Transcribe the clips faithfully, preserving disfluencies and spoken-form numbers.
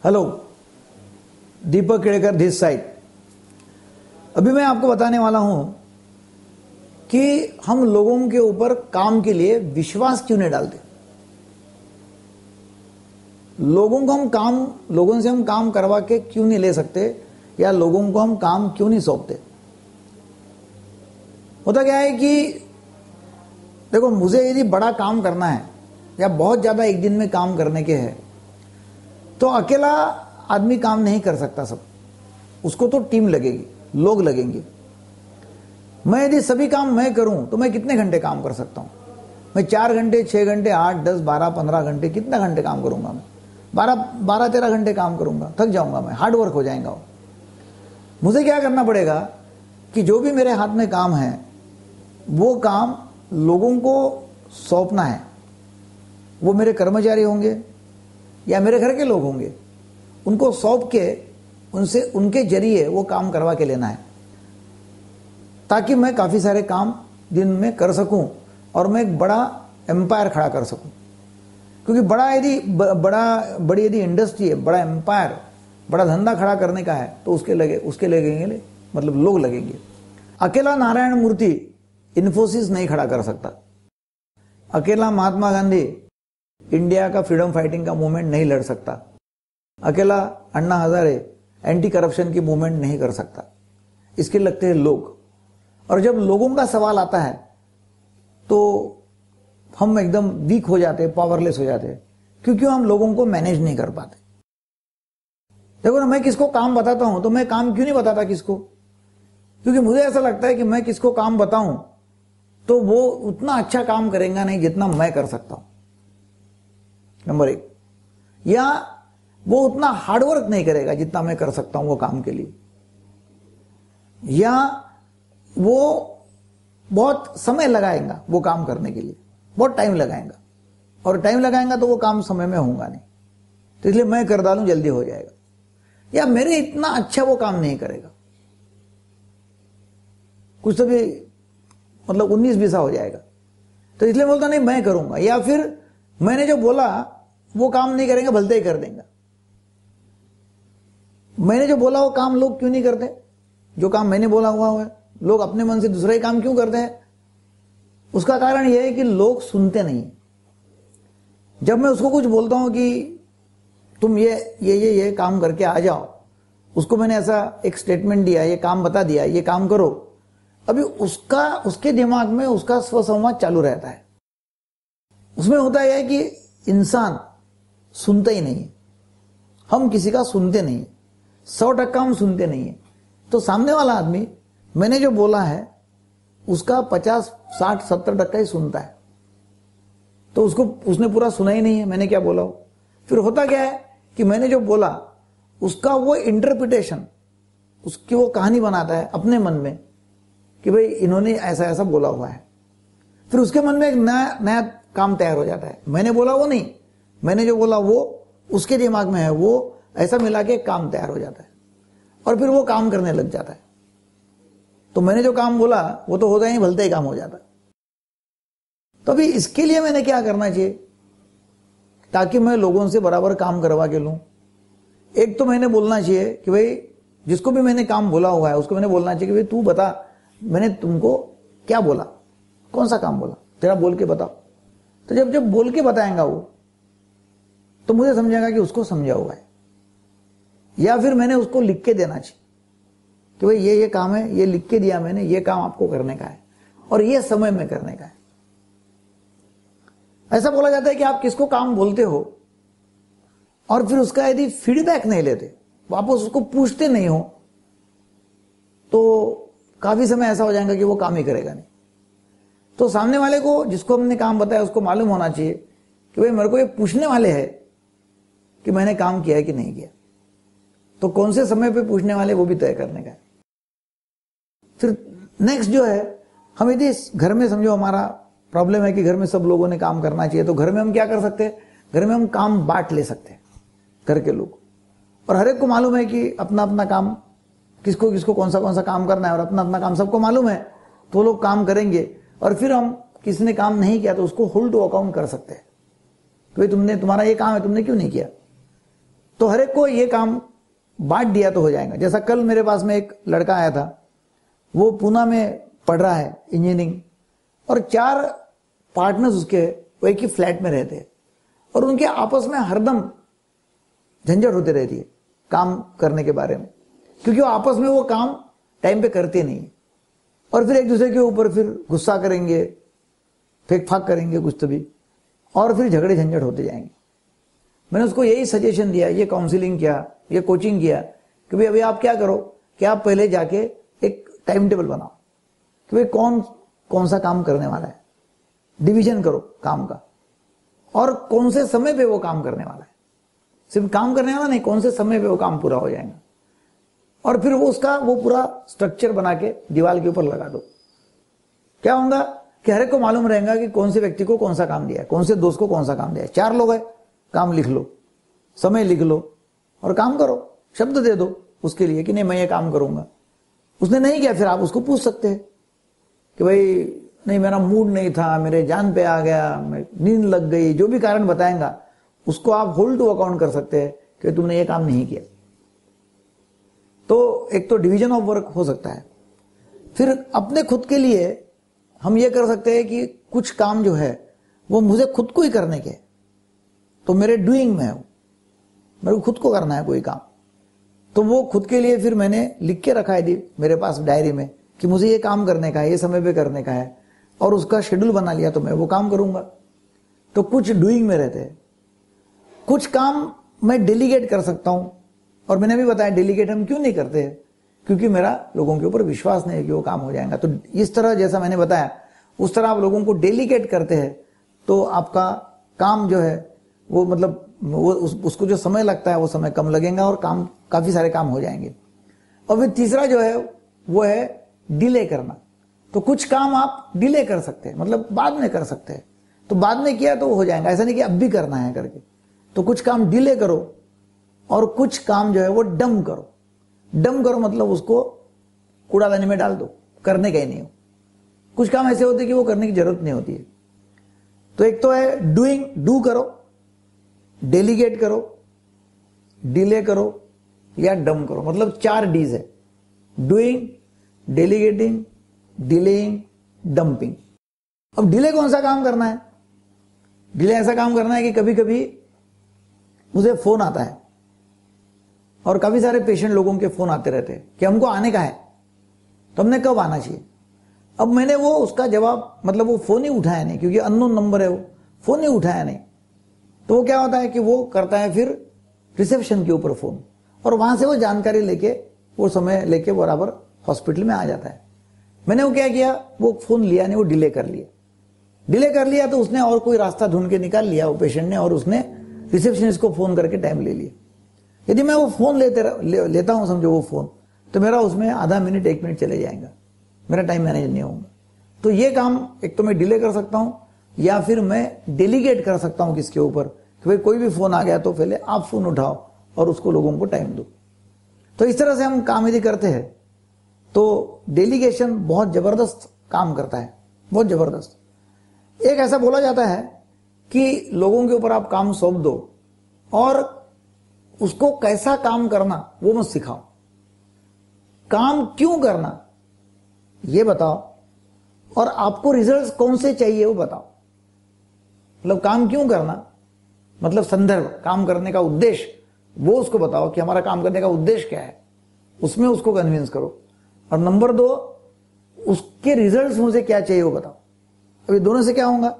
Hello, Deepak Kedkar this side. अभी मैं आपको बताने वाला हूं कि हम लोगों के ऊपर काम के लिए विश्वास क्यों नहीं डालते। लोगों को हम काम लोगों से हम काम करवा के क्यों नहीं ले सकते, या लोगों को हम काम क्यों नहीं सौंपते। होता क्या है कि देखो, मुझे यदि बड़ा काम करना है या बहुत ज्यादा एक दिन में काम करने के है तो अकेला आदमी काम नहीं कर सकता सब, उसको तो टीम लगेगी, लोग लगेंगे। मैं यदि सभी काम मैं करूं तो मैं कितने घंटे काम कर सकता हूं? मैं चार घंटे, छह घंटे, आठ, दस, बारह, पंद्रह घंटे, कितना घंटे काम करूंगा? मैं बारह बारह तेरह घंटे काम करूंगा, थक जाऊंगा, मैं हार्ड वर्क हो जाएगा। मुझे क्या करना पड़ेगा कि जो भी मेरे हाथ में काम है वो काम लोगों को सौंपना है। वो मेरे कर्मचारी होंगे या मेरे घर के लोग होंगे, उनको सौंप के उनसे उनके जरिए वो काम करवा के लेना है, ताकि मैं काफी सारे काम दिन में कर सकूं और मैं एक बड़ा एम्पायर खड़ा कर सकूं। क्योंकि बड़ा यदि बड़ा बड़ी यदि इंडस्ट्री है, बड़ा एम्पायर, बड़ा धंधा खड़ा करने का है तो उसके लगे उसके लगेंगे मतलब लोग लगेंगे। अकेला नारायण मूर्ति इन्फोसिस नहीं खड़ा कर सकता। अकेला महात्मा गांधी इंडिया का फ्रीडम फाइटिंग का मूवमेंट नहीं लड़ सकता। अकेला अन्ना हजारे एंटी करप्शन की मूवमेंट नहीं कर सकता। इसके लगते हैं लोग, और जब लोगों का सवाल आता है तो हम एकदम वीक हो जाते हैं, पावरलेस हो जाते हैं, क्योंकि हम लोगों को मैनेज नहीं कर पाते। देखो ना, मैं किसको काम बताता हूं तो मैं काम क्यों नहीं बताता किसको? क्योंकि मुझे ऐसा लगता है कि मैं किसको काम बताऊं तो वो उतना अच्छा काम करेगा नहीं जितना मैं कर सकता हूं, नंबर एक। या वो उतना हार्डवर्क नहीं करेगा जितना मैं कर सकता हूं वो काम के लिए, या वो बहुत समय लगाएगा वो काम करने के लिए, बहुत टाइम लगाएगा, और टाइम लगाएगा तो वो काम समय में होगा नहीं, तो इसलिए मैं कर डालूं जल्दी हो जाएगा। या मेरे इतना अच्छा वो काम नहीं करेगा, कुछ तो भी मतलब उन्नीस बीसा हो जाएगा, तो इसलिए बोलता नहीं मैं करूंगा। या फिर मैंने जो बोला वो काम नहीं करेंगे, भलते ही कर देंगे। मैंने जो बोला वो काम लोग क्यों नहीं करते? जो काम मैंने बोला हुआ है लोग अपने मन से दूसरा ही काम क्यों करते हैं? उसका कारण यह है कि लोग सुनते नहीं। जब मैं उसको कुछ बोलता हूं कि तुम ये ये ये ये काम करके आ जाओ, उसको मैंने ऐसा एक स्टेटमेंट दिया, ये काम बता दिया, ये काम करो, अभी उसका उसके दिमाग में उसका स्वसंवाद चालू रहता है। उसमें होता यह है कि इंसान सुनता ही नहीं है। हम किसी का सुनते नहीं है, सौ टक्का हम सुनते नहीं है। तो सामने वाला आदमी मैंने जो बोला है उसका पचास साठ सत्तर टक्का ही सुनता है, तो उसको उसने पूरा सुना ही नहीं है मैंने क्या बोला हो। फिर होता क्या है कि मैंने जो बोला उसका वो इंटरप्रिटेशन, उसकी वो कहानी बनाता है अपने मन में कि भाई इन्होंने ऐसा ऐसा बोला हुआ है। फिर उसके मन में एक नया नया काम तैयार हो जाता है। मैंने बोला वो नहीं, मैंने जो बोला वो उसके दिमाग में है, वो ऐसा मिला के काम तैयार हो जाता है, और फिर वो काम करने लग जाता है। तो मैंने जो काम बोला वो तो होता ही भलते ही काम हो जाता है। तो अभी इसके लिए मैंने क्या करना चाहिए ताकि मैं लोगों से बराबर काम करवा के लूं? एक तो मैंने बोलना चाहिए कि भाई जिसको भी मैंने काम बोला हुआ है उसको मैंने बोलना चाहिए कि भाई तू बता मैंने तुमको क्या बोला, कौन सा काम बोला, तेरा बोल के बताओ। तो जब जब बोल के बताएगा वो तो मुझे समझेगा कि उसको समझा हुआ है। या फिर मैंने उसको लिख के देना चाहिए कि भाई ये ये काम है, ये लिख के दिया मैंने, ये काम आपको करने का है और ये समय में करने का है। ऐसा बोला जाता है कि आप किसको काम बोलते हो और फिर उसका यदि फीडबैक नहीं लेते, वापस उसको पूछते नहीं हो, तो काफी समय ऐसा हो जाएगा कि वो काम ही करेगा नहीं। तो सामने वाले को जिसको हमने काम बताया उसको मालूम होना चाहिए कि भाई मेरे को ये पूछने वाले हैं कि मैंने काम किया है कि नहीं किया। तो कौन से समय पे पूछने वाले वो भी तय करने का है। फिर नेक्स्ट जो है, हम यदि घर में समझो हमारा प्रॉब्लम है कि घर में सब लोगों ने काम करना चाहिए, तो घर में हम क्या कर सकते हैं? घर में हम काम बांट ले सकते हैं, घर के लोग, और हर एक को मालूम है कि अपना अपना काम किसको किसको कौन सा कौन सा काम करना है, और अपना अपना काम सबको मालूम है, तो लोग काम करेंगे। और फिर हम किसी ने काम नहीं किया तो उसको होल्ड टू अकाउंट कर सकते हैं, तो भाई तुमने तुम्हारा ये काम है तुमने क्यों नहीं किया। तो हर एक को ये काम बांट दिया तो हो जाएगा। जैसा कल मेरे पास में एक लड़का आया था, वो पूना में पढ़ रहा है इंजीनियरिंग, और चार पार्टनर्स उसके वो एक ही फ्लैट में रहते हैं, और उनके आपस में हरदम झंझट होती रहती है काम करने के बारे में, क्योंकि वो आपस में वो काम टाइम पे करते नहीं, और फिर एक दूसरे के ऊपर फिर गुस्सा करेंगे, फेंक फाक करेंगे कुछ तो भी, और फिर झगड़े झंझट होते जाएंगे। मैंने उसको यही सजेशन दिया, ये काउंसलिंग किया, ये कोचिंग किया कि भाई अभी आप क्या करो कि आप पहले जाके एक टाइम टेबल बनाओ कि भाई कौन कौन सा काम करने वाला है, डिवीजन करो काम का, और कौन से समय पे वो काम करने वाला है, सिर्फ काम करने वाला नहीं, कौन से समय पे वो काम पूरा हो जाएगा, और फिर वो उसका वो पूरा स्ट्रक्चर बना के दीवार के ऊपर लगा दो। क्या होगा कि हर एक को मालूम रहेगा कि कौन से व्यक्ति को कौन सा काम दिया है, कौन से दोस्त को कौन सा काम दिया है। चार लोग है, काम लिख लो, समय लिख लो और काम करो, शब्द दे दो उसके लिए कि नहीं मैं ये काम करूंगा। उसने नहीं किया, फिर आप उसको पूछ सकते हैं कि भाई नहीं मेरा मूड नहीं था, मेरे जान पे आ गया, नींद लग गई, जो भी कारण बताएंगा उसको आप होल्ड टू अकाउंट कर सकते हैं कि तुमने ये काम नहीं किया। तो एक तो डिवीजन ऑफ वर्क हो सकता है। फिर अपने खुद के लिए हम ये कर सकते हैं कि कुछ काम जो है वो मुझे खुद को ही करने के, तो मेरे डूइंग में है, मेरे को खुद को करना है कोई काम, तो वो खुद के लिए फिर मैंने लिख के रखा है दी मेरे पास डायरी में कि मुझे ये काम करने का है, ये समय पे करने का है, और उसका शेड्यूल बना लिया तो मैं वो काम करूंगा। तो कुछ डूइंग में रहते हैं, कुछ काम मैं डेलीगेट कर सकता हूं, और मैंने भी बताया डेलीगेट हम क्यों नहीं करते हैं, क्योंकि मेरा लोगों के ऊपर विश्वास नहीं है कि वो काम हो जाएगा। तो इस तरह जैसा मैंने बताया उस तरह आप लोगों को डेलीगेट करते हैं तो आपका काम जो है वो मतलब वो उस, उसको जो समय लगता है वो समय कम लगेगा और काम काफी सारे काम हो जाएंगे। और फिर तीसरा जो है वो है डिले करना। तो कुछ काम आप डिले कर सकते हैं, मतलब बाद में कर सकते हैं, तो बाद में किया तो हो जाएगा, ऐसा नहीं कि अब भी करना है करके। तो कुछ काम डिले करो और कुछ काम जो है वो डम करो। डम करो मतलब उसको कूड़ादानी में डाल दो, करने का ही नहीं हो। कुछ काम ऐसे होते हैं कि वो करने की जरूरत नहीं होती है। तो एक तो है डूइंग, डू करो, डेलीगेट करो, डिले करो या डम करो, मतलब चार डीज है, डूइंग, डेलीगेटिंग, डिलेइंग, डंपिंग। अब डिले कौन सा काम करना है? डिले ऐसा काम करना है कि कभी कभी मुझे फोन आता है, और काफी सारे पेशेंट लोगों के फोन आते रहते हैं कि हमको आने का है, तो हमने कब आना चाहिए। अब मैंने वो उसका जवाब मतलब वो फोन ही उठाया नहीं, क्योंकि अननोन नंबर है, वो फोन ही उठाया नहीं। तो वो क्या होता है कि वो करता है फिर रिसेप्शन के ऊपर फोन, और वहां से वो जानकारी लेके वो समय लेके बराबर हॉस्पिटल में आ जाता है। मैंने वो क्या किया, वो फोन लिया नहीं, वो डिले कर लिया। डिले कर लिया तो उसने और कोई रास्ता ढूंढ के निकाल लिया वो पेशेंट ने, और उसने रिसेप्शनिस्ट को फोन करके टाइम ले लिया। यदि मैं वो फोन लेते ले, लेता हूं समझो वो फोन, तो मेरा उसमें आधा मिनट एक मिनट चले जाएगा, मेरा टाइम मैनेज नहीं होगा। तो ये काम एक तो मैं डिले कर सकता हूं, या फिर मैं डेलीगेट कर सकता हूं किसके ऊपर कि भाई कोई भी फोन आ गया तो पहले आप फोन उठाओ और उसको लोगों को टाइम दो। तो इस तरह से हम काम यदि करते हैं तो डेलीगेशन बहुत जबरदस्त काम करता है, बहुत जबरदस्त। एक ऐसा बोला जाता है कि लोगों के ऊपर आप काम सौंप दो और उसको कैसा काम करना वो मत सिखाओ, काम क्यों करना ये बताओ, और आपको रिजल्ट्स कौन से चाहिए वो बताओ। मतलब काम क्यों करना मतलब संदर्भ, काम करने का उद्देश्य वो उसको बताओ कि हमारा काम करने का उद्देश्य क्या है, उसमें उसको कन्विंस करो। और नंबर दो, उसके रिजल्ट्स मुझे क्या चाहिए वो बताओ। अभी दोनों से क्या होगा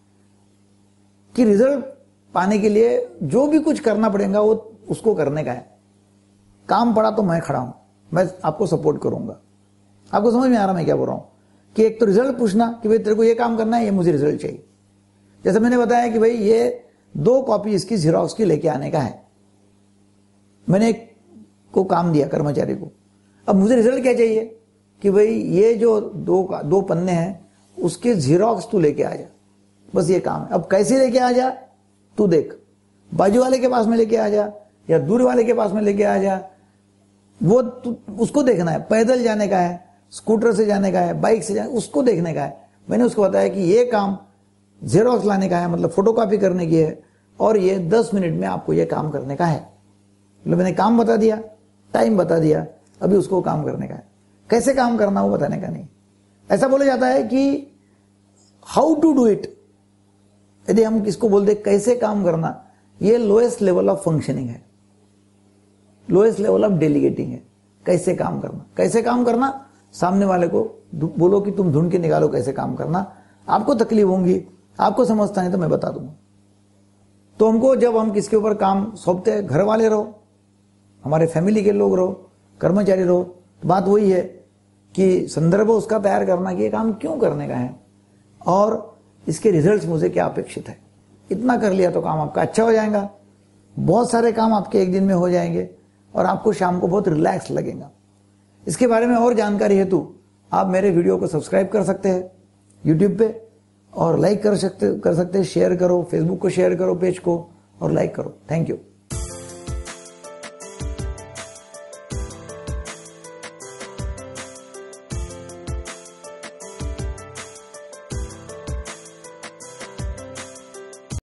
कि रिजल्ट पाने के लिए जो भी कुछ करना पड़ेगा वो उसको करने का है। काम पड़ा तो मैं खड़ा हूं, मैं आपको सपोर्ट करूंगा। आपको समझ में आ रहा मैं क्या बोल रहा हूं कि एक तो रिजल्ट पूछना कि भाई तेरे को ये काम करना है, ये मुझे रिजल्ट चाहिए। जैसे मैंने बताया कि भाई ये दो कॉपी इसकी जीरोक्स की लेके आने का है, मैंने एक को काम दिया कर्मचारी को। अब मुझे रिजल्ट क्या चाहिए कि भाई ये जो दो दो पन्ने हैं उसके जीरोक्स तू लेके आ जा, बस ये काम है। अब कैसे लेके आ जा तू देख, बाजू वाले के पास में लेके आ जा या दूर वाले के पास में लेके आ जा, वो उसको देखना है। पैदल जाने का है, स्कूटर से जाने का है, बाइक से जाने, उसको देखने का है। मैंने उसको बताया कि ये काम जेरोक्स लाने का है, मतलब फोटोकॉपी करने की है, और ये दस मिनट में आपको ये काम करने का है। मतलब मैंने काम बता दिया, टाइम बता दिया, अभी उसको काम करने का है। कैसे काम करना वो बताने का नहीं। ऐसा बोला जाता है कि हाउ टू डू इट, यदि हम किसको बोलते कैसे काम करना, ये लोएस्ट लेवल ऑफ फंक्शनिंग है, लोएस्ट लेवल ऑफ डेलीगेटिंग है। कैसे काम करना, कैसे काम करना, सामने वाले को बोलो कि तुम ढूंढ के निकालो कैसे काम करना। आपको तकलीफ होंगी, आपको समझता नहीं तो मैं बता दूंगा। तो हमको जब हम किसके ऊपर काम सौंपते हैं, घर वाले रहो, हमारे फैमिली के लोग रहो, कर्मचारी रहो, तो बात वही है कि संदर्भ उसका तैयार करना कि ये काम क्यों करने का है और इसके रिजल्ट्स मुझे क्या अपेक्षित है। इतना कर लिया तो काम आपका अच्छा हो जाएगा। बहुत सारे काम आपके एक दिन में हो जाएंगे और आपको शाम को बहुत रिलैक्स लगेगा। इसके बारे में और जानकारी हेतु आप मेरे वीडियो को सब्सक्राइब कर सकते हैं यूट्यूब पे और लाइक कर सकते कर सकते हैं शेयर करो, फेसबुक को शेयर करो पेज को और लाइक करो। Thank you.